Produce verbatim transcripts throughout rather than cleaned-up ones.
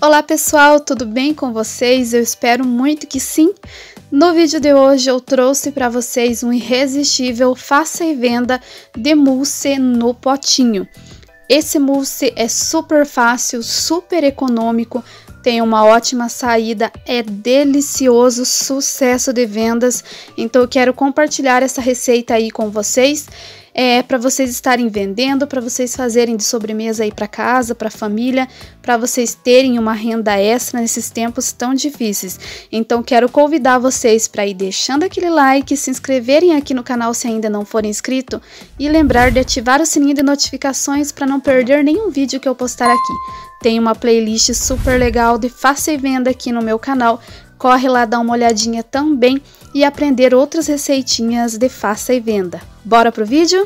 Olá pessoal, tudo bem com vocês? Eu espero muito que sim. No vídeo de hoje eu trouxe para vocês um irresistível faça e venda de mousse no potinho. Esse mousse é super fácil, super econômico, tem uma ótima saída, é delicioso, sucesso de vendas. Então eu quero compartilhar essa receita aí com vocês. É, para vocês estarem vendendo, para vocês fazerem de sobremesa aí para casa, para família, para vocês terem uma renda extra nesses tempos tão difíceis. Então quero convidar vocês para ir deixando aquele like, se inscreverem aqui no canal se ainda não forem inscritos e lembrar de ativar o sininho de notificações para não perder nenhum vídeo que eu postar aqui. Tem uma playlist super legal de faça e venda aqui no meu canal. Corre lá dar uma olhadinha também e aprender outras receitinhas de faça e venda. Bora pro vídeo?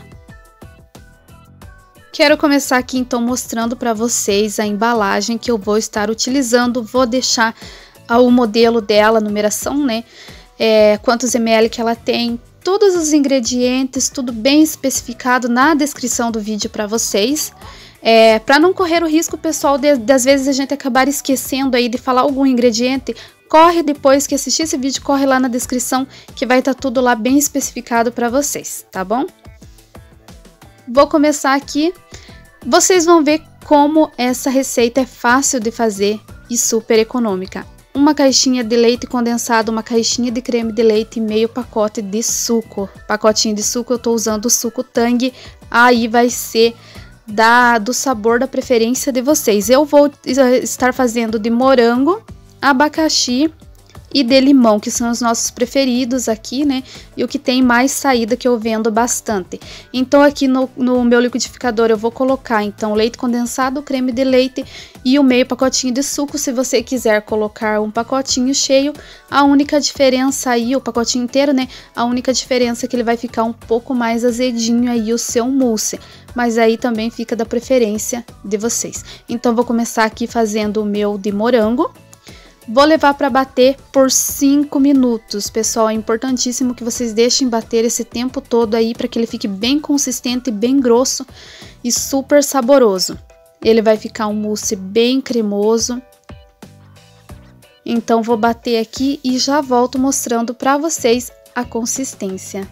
Quero começar aqui então mostrando para vocês a embalagem que eu vou estar utilizando. Vou deixar o modelo dela, a numeração, né? É, quantos ml que ela tem, todos os ingredientes, tudo bem especificado na descrição do vídeo para vocês. É, para não correr o risco, pessoal, de, de às vezes a gente acabar esquecendo aí de falar algum ingrediente, corre depois que assistir esse vídeo, corre lá na descrição que vai estar tudo lá bem especificado para vocês, tá bom? Vou começar aqui. Vocês vão ver como essa receita é fácil de fazer e super econômica. Uma caixinha de leite condensado, uma caixinha de creme de leite e meio pacote de suco. Pacotinho de suco, eu tô usando o suco Tang, aí vai ser da, do sabor da preferência de vocês. Eu vou estar fazendo de morango, abacaxi e de limão, que são os nossos preferidos aqui, né? E o que tem mais saída, que eu vendo bastante. Então aqui no, no meu liquidificador eu vou colocar então leite condensado, creme de leite e o meio pacotinho de suco. Se você quiser colocar um pacotinho cheio, a única diferença aí, o pacotinho inteiro, né? A única diferença é que ele vai ficar um pouco mais azedinho aí o seu mousse. Mas aí também fica da preferência de vocês. Então vou começar aqui fazendo o meu de morango. Vou levar para bater por cinco minutos, pessoal. É importantíssimo que vocês deixem bater esse tempo todo aí para que ele fique bem consistente, bem grosso e super saboroso. Ele vai ficar um mousse bem cremoso. Então vou bater aqui e já volto mostrando para vocês a consistência.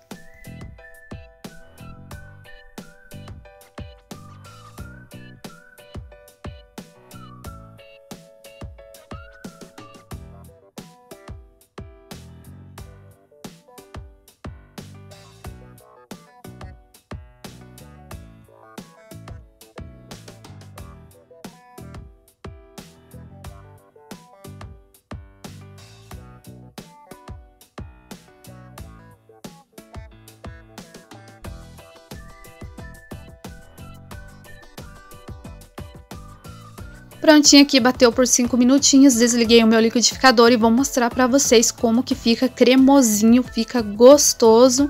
Prontinho aqui, bateu por cinco minutinhos, desliguei o meu liquidificador e vou mostrar para vocês como que fica cremosinho, fica gostoso.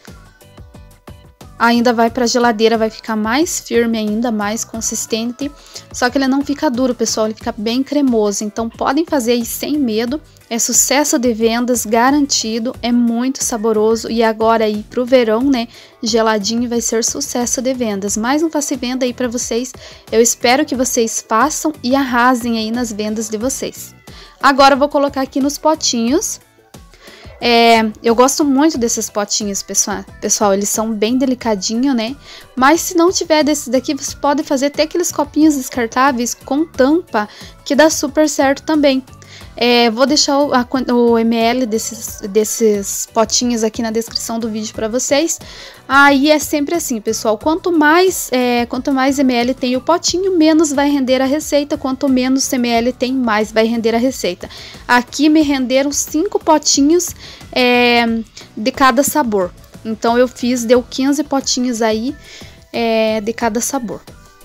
Ainda vai para a geladeira, vai ficar mais firme ainda, mais consistente. Só que ele não fica duro, pessoal, ele fica bem cremoso. Então podem fazer aí sem medo, é sucesso de vendas garantido, é muito saboroso. E agora aí pro verão, né, geladinho, vai ser sucesso de vendas. Mais um faça e venda aí para vocês, eu espero que vocês façam e arrasem aí nas vendas de vocês. Agora eu vou colocar aqui nos potinhos. É, eu gosto muito desses potinhos, pessoal. Pessoal, eles são bem delicadinhos, né? Mas se não tiver desses daqui, você pode fazer até aqueles copinhos descartáveis com tampa, que dá super certo também. É, vou deixar o, a, o ml desses, desses potinhos aqui na descrição do vídeo para vocês. Aí é sempre assim, pessoal, quanto mais, é, quanto mais ml tem o potinho, menos vai render a receita. Quanto menos ml tem, mais vai render a receita. Aqui me renderam cinco potinhos é, de cada sabor. Então eu fiz, deu quinze potinhos aí é, de cada sabor.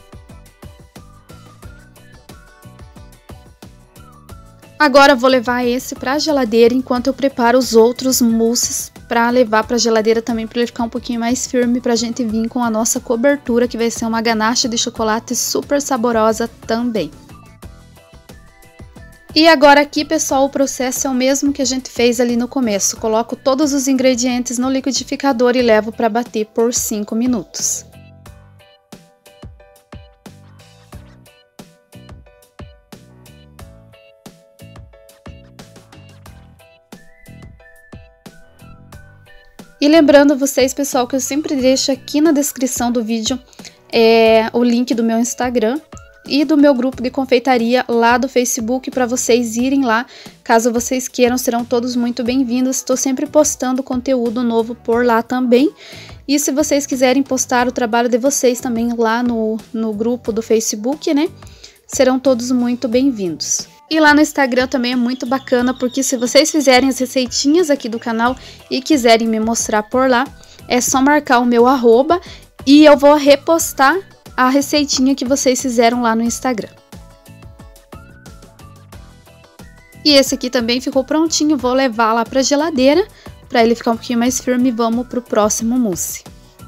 Agora vou levar esse para a geladeira enquanto eu preparo os outros mousses para levar para a geladeira também, para ele ficar um pouquinho mais firme, para a gente vir com a nossa cobertura, que vai ser uma ganache de chocolate super saborosa também. E agora aqui, pessoal, o processo é o mesmo que a gente fez ali no começo. Coloco todos os ingredientes no liquidificador e levo para bater por cinco minutos. E lembrando vocês, pessoal, que eu sempre deixo aqui na descrição do vídeo é, o link do meu Instagram e do meu grupo de confeitaria lá do Facebook para vocês irem lá. Caso vocês queiram, serão todos muito bem-vindos. Estou sempre postando conteúdo novo por lá também. E se vocês quiserem postar o trabalho de vocês também lá no, no grupo do Facebook, né? Serão todos muito bem-vindos. E lá no Instagram também é muito bacana, porque se vocês fizerem as receitinhas aqui do canal e quiserem me mostrar por lá, é só marcar o meu arroba e eu vou repostar a receitinha que vocês fizeram lá no Instagram. E esse aqui também ficou prontinho, vou levar lá para a geladeira para ele ficar um pouquinho mais firme e vamos para o próximo mousse.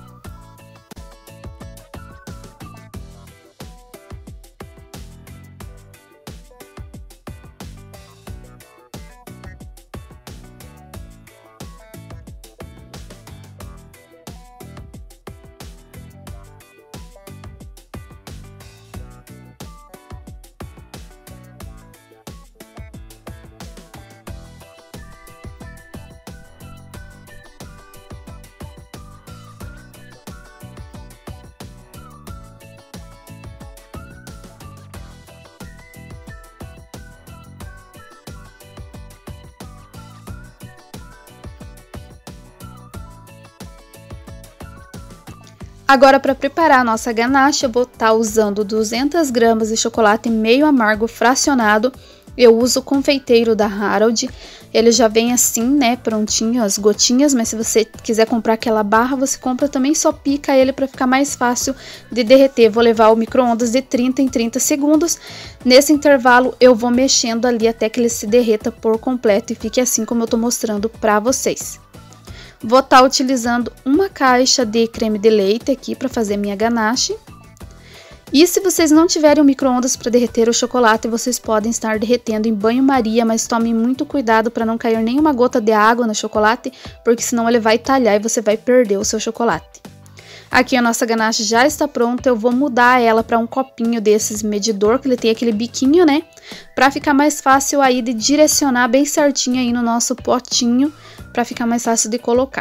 Agora, para preparar a nossa ganache, eu vou estar usando duzentas gramas de chocolate meio amargo fracionado. Eu uso o confeiteiro da Harold. Ele já vem assim, né, prontinho, as gotinhas, mas se você quiser comprar aquela barra, você compra também, só pica ele para ficar mais fácil de derreter. Vou levar ao micro-ondas de trinta em trinta segundos. Nesse intervalo, eu vou mexendo ali até que ele se derreta por completo e fique assim como eu tô mostrando para vocês. Vou estar utilizando uma caixa de creme de leite aqui para fazer minha ganache. E se vocês não tiverem o micro-ondas para derreter o chocolate, vocês podem estar derretendo em banho-maria, mas tomem muito cuidado para não cair nenhuma gota de água no chocolate, porque senão ele vai talhar e você vai perder o seu chocolate. Aqui a nossa ganache já está pronta, eu vou mudar ela para um copinho desses medidor, que ele tem aquele biquinho, né? Para ficar mais fácil aí de direcionar bem certinho aí no nosso potinho, para ficar mais fácil de colocar.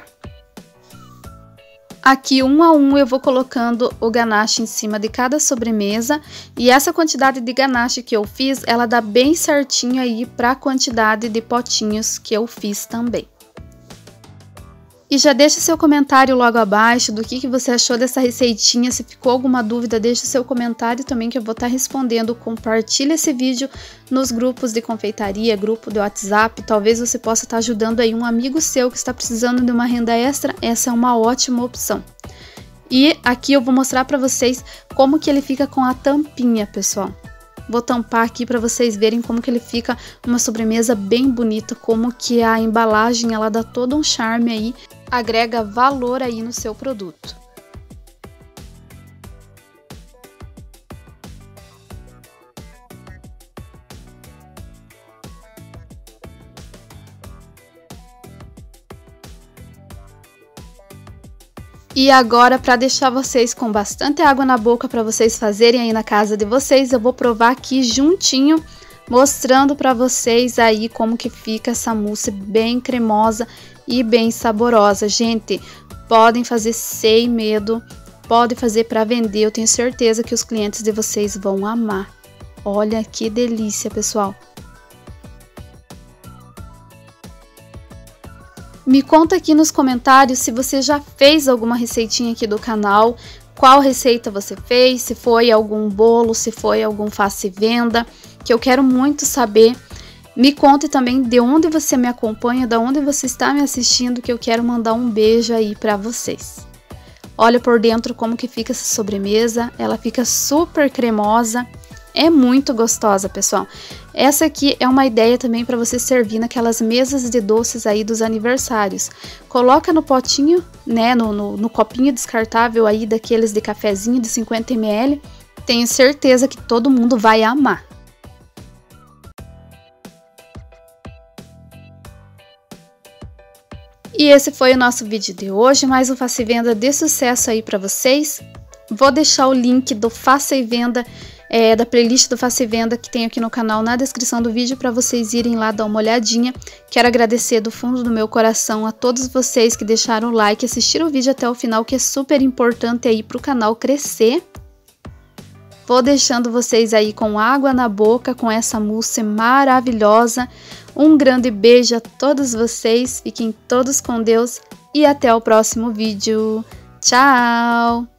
Aqui, um a um, eu vou colocando o ganache em cima de cada sobremesa. E essa quantidade de ganache que eu fiz, ela dá bem certinho aí para a quantidade de potinhos que eu fiz também. E já deixa seu comentário logo abaixo do que, que você achou dessa receitinha. Se ficou alguma dúvida, deixa seu comentário também que eu vou estar respondendo. Compartilha esse vídeo nos grupos de confeitaria, grupo do WhatsApp. Talvez você possa estar ajudando aí um amigo seu que está precisando de uma renda extra. Essa é uma ótima opção. E aqui eu vou mostrar para vocês como que ele fica com a tampinha, pessoal. Vou tampar aqui para vocês verem como que ele fica uma sobremesa bem bonita, como que a embalagem ela dá todo um charme aí, agrega valor aí no seu produto. E agora, para deixar vocês com bastante água na boca para vocês fazerem aí na casa de vocês, eu vou provar aqui juntinho, mostrando para vocês aí como que fica essa mousse bem cremosa e bem saborosa. Gente, podem fazer sem medo, podem fazer para vender, eu tenho certeza que os clientes de vocês vão amar. Olha que delícia, pessoal! Me conta aqui nos comentários se você já fez alguma receitinha aqui do canal, qual receita você fez, se foi algum bolo, se foi algum faça e venda, que eu quero muito saber. Me conte também de onde você me acompanha, de onde você está me assistindo, que eu quero mandar um beijo aí para vocês. Olha por dentro como que fica essa sobremesa, ela fica super cremosa. É muito gostosa, pessoal. Essa aqui é uma ideia também para você servir naquelas mesas de doces aí dos aniversários. Coloca no potinho, né, no, no, no copinho descartável aí daqueles de cafezinho de cinquenta mililitros. Tenho certeza que todo mundo vai amar. E esse foi o nosso vídeo de hoje, mais um Faça e Venda de sucesso aí para vocês. Vou deixar o link do Faça e Venda é, da playlist do Faça e Venda que tem aqui no canal na descrição do vídeo para vocês irem lá dar uma olhadinha. Quero agradecer do fundo do meu coração a todos vocês que deixaram o like e assistiram o vídeo até o final, que é super importante aí para o canal crescer. Vou deixando vocês aí com água na boca com essa mousse maravilhosa. Um grande beijo a todos vocês, fiquem todos com Deus e até o próximo vídeo. Tchau!